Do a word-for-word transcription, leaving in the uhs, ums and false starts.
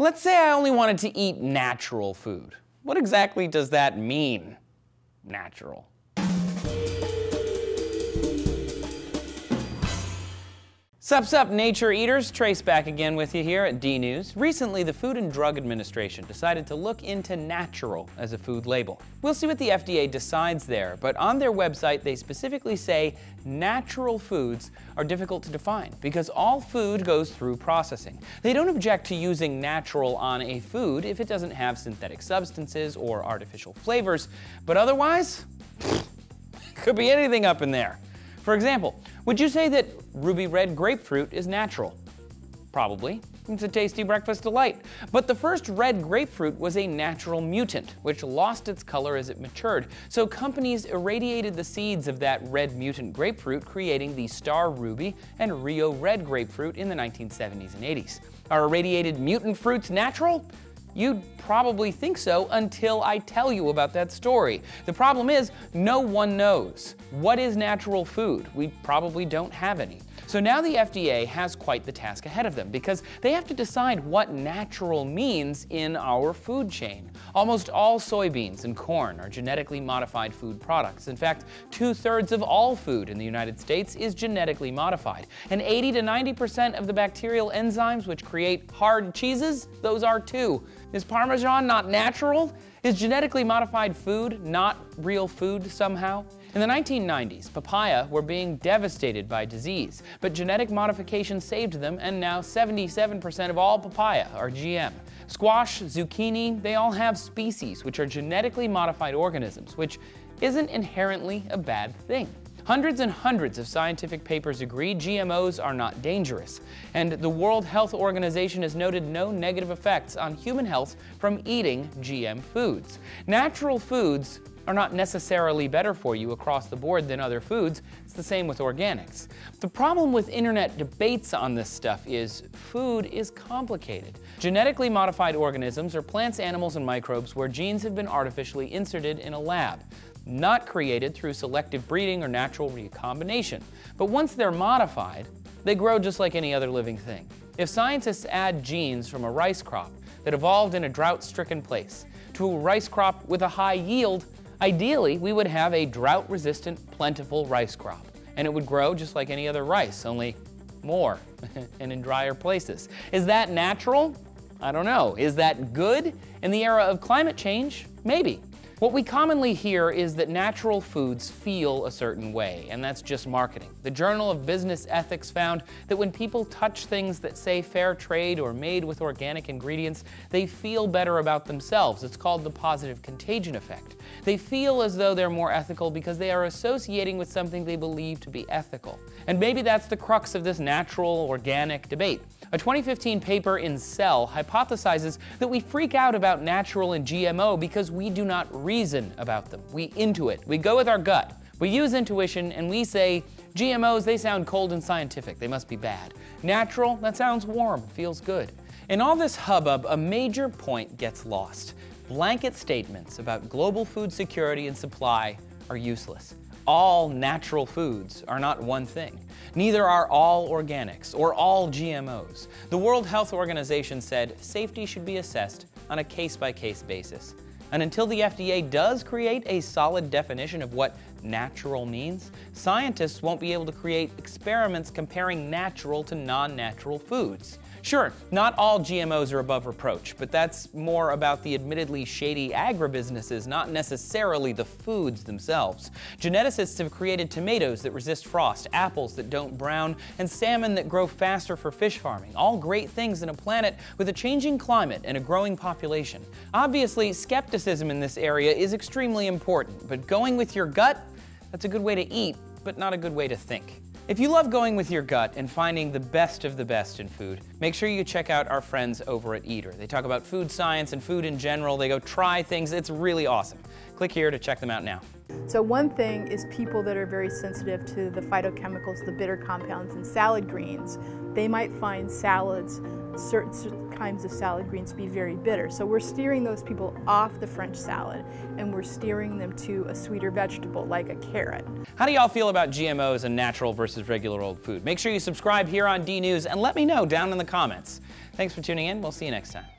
Let's say I only wanted to eat natural food. What exactly does that mean, natural? Sup sup nature eaters, Trace back again with you here at D News. Recently, the Food and Drug Administration decided to look into natural as a food label. We'll see what the F D A decides there, but on their website they specifically say natural foods are difficult to define because all food goes through processing. They don't object to using natural on a food if it doesn't have synthetic substances or artificial flavors, but otherwise, could be anything up in there. For example, would you say that ruby red grapefruit is natural? Probably. It's a tasty breakfast delight. But the first red grapefruit was a natural mutant, which lost its color as it matured. So companies irradiated the seeds of that red mutant grapefruit, creating the Star Ruby and Rio Red grapefruit in the nineteen seventies and eighties. Are irradiated mutant fruits natural? You'd probably think so until I tell you about that story. The problem is, no one knows. What is natural food? We probably don't have any. So now the F D A has quite the task ahead of them because they have to decide what natural means in our food chain. Almost all soybeans and corn are genetically modified food products. In fact, two-thirds of all food in the United States is genetically modified. And eighty to ninety percent of the bacterial enzymes which create hard cheeses, those are too. Is Parmesan not natural? Is genetically modified food not real food somehow? In the nineteen nineties, papaya were being devastated by disease, but genetic modification saved them, and now seventy-seven percent of all papaya are G M. Squash, zucchini, they all have species which are genetically modified organisms, which isn't inherently a bad thing. Hundreds and hundreds of scientific papers agree G M Os are not dangerous, and the World Health Organization has noted no negative effects on human health from eating G M foods. Natural foods are not necessarily better for you across the board than other foods. It's the same with organics. The problem with internet debates on this stuff is food is complicated. Genetically modified organisms are plants, animals, and microbes where genes have been artificially inserted in a lab, not created through selective breeding or natural recombination. But once they're modified, they grow just like any other living thing. If scientists add genes from a rice crop that evolved in a drought-stricken place to a rice crop with a high yield, ideally, we would have a drought-resistant, plentiful rice crop, and it would grow just like any other rice, only more and in drier places. Is that natural? I don't know. Is that good? In the era of climate change, maybe. What we commonly hear is that natural foods feel a certain way, and that's just marketing. The Journal of Business Ethics found that when people touch things that say fair trade or made with organic ingredients, they feel better about themselves. It's called the positive contagion effect. They feel as though they're more ethical because they are associating with something they believe to be ethical. And maybe that's the crux of this natural, organic debate. A twenty fifteen paper in Cell hypothesizes that we freak out about natural and G M O because we do not reason about them. We intuit. We go with our gut. We use intuition and we say, G M Os, they sound cold and scientific. They must be bad. Natural, that sounds warm, feels good. In all this hubbub, a major point gets lost. Blanket statements about global food security and supply are useless. All natural foods are not one thing. Neither are all organics or all G M Os. The World Health Organization said safety should be assessed on a case-by-case basis. And until the F D A does create a solid definition of what natural means, scientists won't be able to create experiments comparing natural to non-natural foods. Sure, not all G M Os are above reproach, but that's more about the admittedly shady agribusinesses, not necessarily the foods themselves. Geneticists have created tomatoes that resist frost, apples that don't brown, and salmon that grow faster for fish farming, all great things in a planet with a changing climate and a growing population. Obviously, skepticism in this area is extremely important, but going with your gut, that's a good way to eat, but not a good way to think. If you love going with your gut and finding the best of the best in food, make sure you check out our friends over at Eater. They talk about food science and food in general. They go try things. It's really awesome. Click here to check them out now. So one thing is people that are very sensitive to the phytochemicals, the bitter compounds in salad greens. They might find salads, certain, certain kinds of salad greens to be very bitter. So we're steering those people off the French salad and we're steering them to a sweeter vegetable like a carrot. How do y'all feel about G M Os and natural versus regular old food? Make sure you subscribe here on D News and let me know down in the comments. Thanks for tuning in. We'll see you next time.